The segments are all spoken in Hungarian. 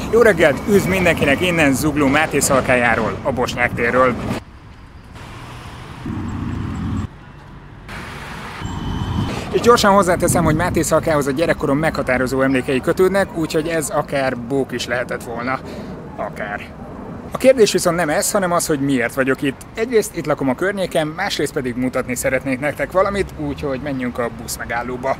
Jó reggelt, üdv mindenkinek innen Zugló Máté Szalkájáról, a Bosnyák térről. És gyorsan hozzáteszem, hogy Máté Szalkához a gyerekkorom meghatározó emlékei kötődnek, úgyhogy ez akár bók is lehetett volna. Akár. A kérdés viszont nem ez, hanem az, hogy miért vagyok itt. Egyrészt itt lakom a környéken, másrészt pedig mutatni szeretnék nektek valamit, úgyhogy menjünk a buszmegállóba.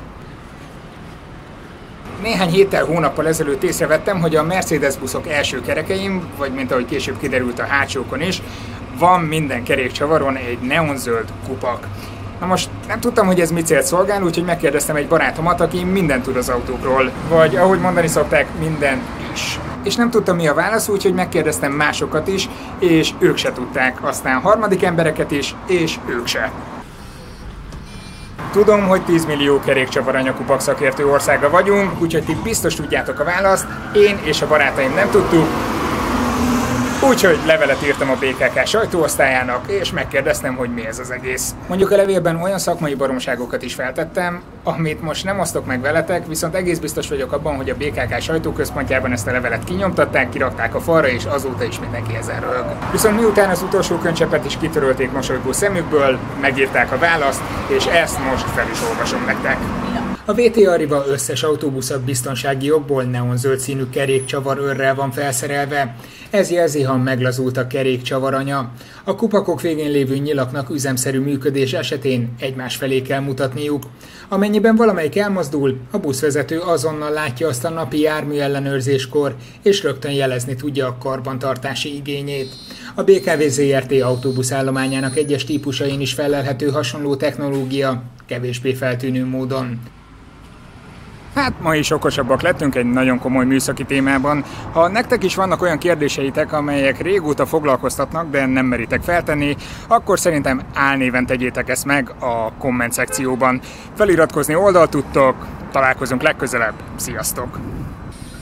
Néhány héttel, hónappal ezelőtt észrevettem, hogy a Mercedes buszok első kerekeim, vagy mint ahogy később kiderült a hátsókon is, van minden kerékcsavaron egy neonzöld kupak. Na most nem tudtam, hogy ez mit célt szolgál, úgyhogy megkérdeztem egy barátomat, aki mindent tud az autókról, vagy ahogy mondani szokták, minden is. És nem tudtam, mi a válasz, úgyhogy megkérdeztem másokat is, és ők se tudták, aztán harmadik embereket is, és ők se. Tudom, hogy 10 millió kerékcsavaranya kupak szakértő országa vagyunk, úgyhogy ti biztos tudjátok a választ, én és a barátaim nem tudtuk. Úgyhogy levelet írtam a BKK sajtóosztályának, és megkérdeztem, hogy mi ez az egész. Mondjuk a levélben olyan szakmai baromságokat is feltettem, amit most nem osztok meg veletek, viszont egész biztos vagyok abban, hogy a BKK sajtóközpontjában ezt a levelet kinyomtatták, kirakták a falra, és azóta is mindenki ezen röhög. Viszont miután az utolsó könycsepet is kitörölték mosolygó szemükből, megírták a választ, és ezt most fel is olvasom nektek. A VTA Arriva összes autóbuszak biztonsági okból neonzöld színű kerékcsavarőrrel van felszerelve. Ez jelzi, ha meglazult a kerékcsavaranya. A kupakok végén lévő nyilaknak üzemszerű működés esetén egymás felé kell mutatniuk. Amennyiben valamelyik elmozdul, a buszvezető azonnal látja azt a napi járműellenőrzéskor, és rögtön jelezni tudja a karbantartási igényét. A BKV ZRT autóbuszállományának egyes típusain is fellelhető hasonló technológia, kevésbé feltűnő módon. Hát ma is okosabbak lettünk egy nagyon komoly műszaki témában. Ha nektek is vannak olyan kérdéseitek, amelyek régóta foglalkoztatnak, de nem meritek feltenni, akkor szerintem álnéven tegyétek ezt meg a komment szekcióban. Feliratkozni oldalt tudtok, találkozunk legközelebb, sziasztok!